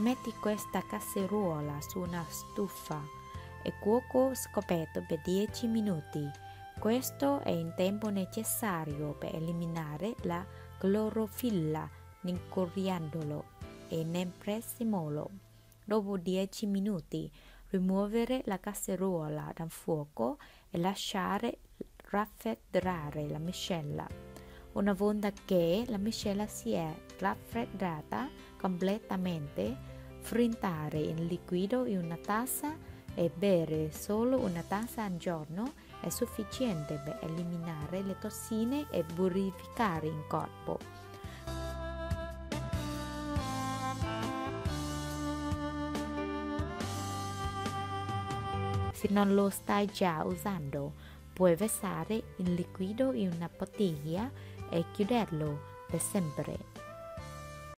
Metti questa casseruola su una stufa e cuoco scoperto per 10 minuti. Questo è il tempo necessario per eliminare la clorofilla nel coriandolo e nel prezzemolo. Dopo 10 minuti, rimuovere la casseruola dal fuoco e lasciare raffreddare la miscela. Una volta che la miscela si è raffreddata completamente, frittare il liquido in una tazza e bere solo una tazza al giorno è sufficiente per eliminare le tossine e purificare il corpo. Se non lo stai già usando, puoi versare il liquido in una bottiglia e chiuderlo per sempre.